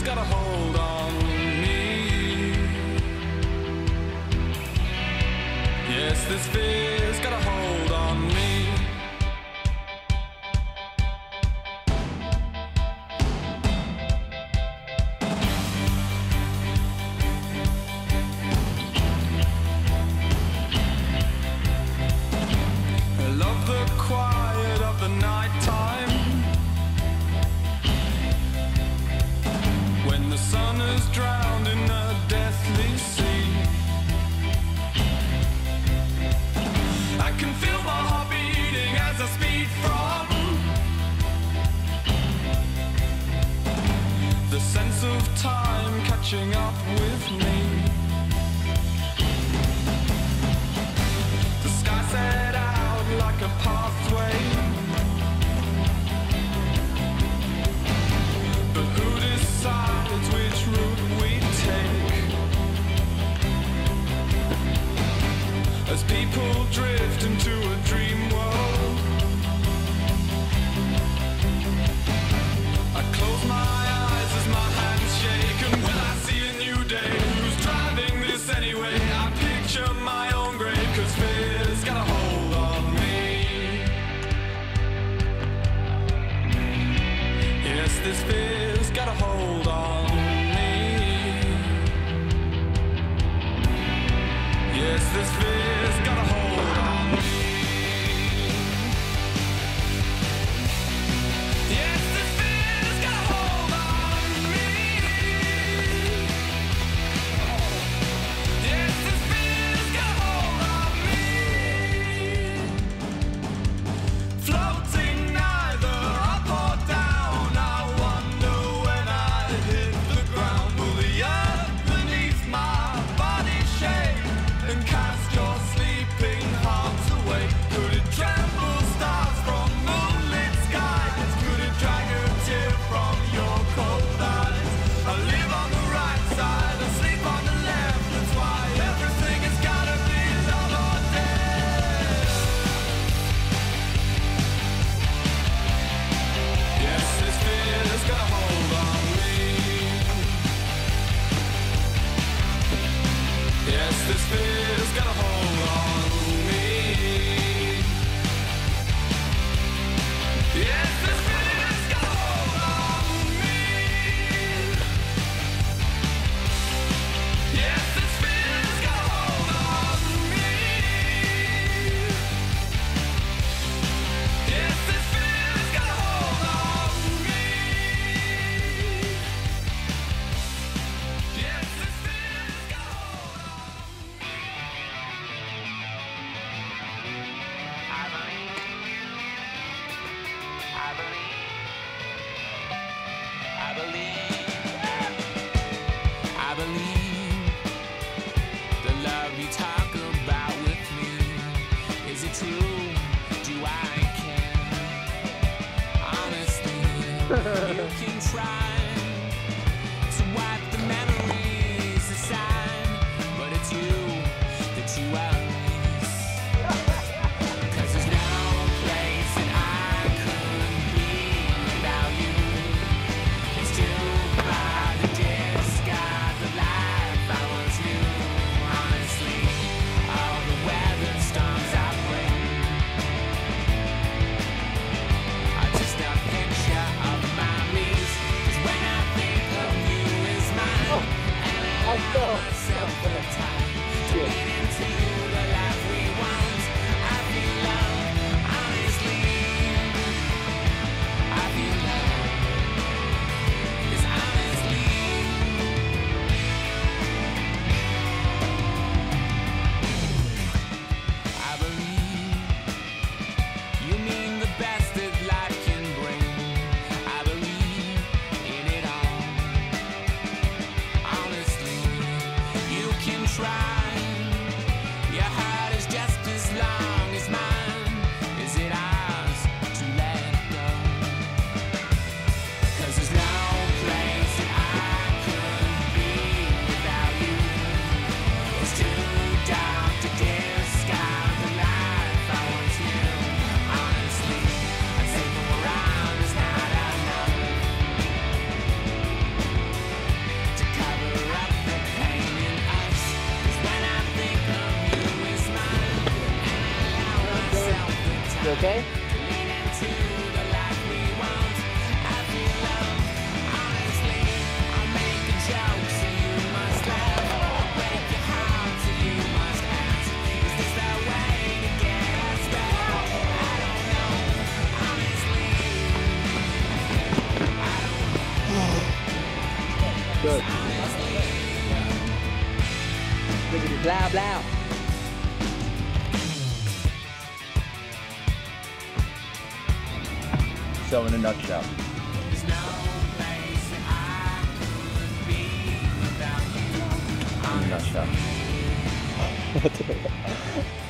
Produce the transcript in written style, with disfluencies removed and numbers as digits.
got a hold on me. Yes, this fear's got a hold on me. I love the quiet of the night time, when the sun is drowned in a deathly sea. I can feel my heart beating as I speed from the sense of time catching up with me. The sky set out like a pathway, but who decides which route we take? As people drift into a dream world, I close my eyes as my hands shake, and will I see a new day? Who's driving this anyway? I picture my own grave, 'cause fear's got a hold on me. Yes, this fear's got a hold on me. Yes, this fear's got a hold on me. Yes, this fear's got a hold on me. Yes, this fear's got a hold on me. Floating neither up or down, I wonder when I hit the ground, will the earth beneath my body shake and cast your sleeping heart away? Could it tremble stars from moonlit skies? Could it drag a tear from your cold eyes? I live on the right side, I sleep on the left. That's why everything has gotta be love or death. Yes, this fear's got a hold on me. Yes, this fear's got a hold on me. Yes, this fear's got a hold on me. Yes, this fear's got a hold on me. Yes, this fear's got a hold on me. Yes, this fear's got a hold on me. I believe, I believe the love you talk about with me. Is it true? Do I care? Honestly, you can try to wipe the memories aside, but it's you that you are. 'Cause there's no place that I could be without you. It's too bad to discard the life I once knew. Honestly, all the weather storms I bring are just a picture of my muse. 'Cause when I think of you as mine, and I allow myself the time to lean into the life we want, I feel love. Honestly, I feel love. It's honestly, I believe you mean the best that life can bring. I believe in it all. Honestly, you can try your hardest. Okay? Good. Blah, blah. So in a nutshell. In a nutshell.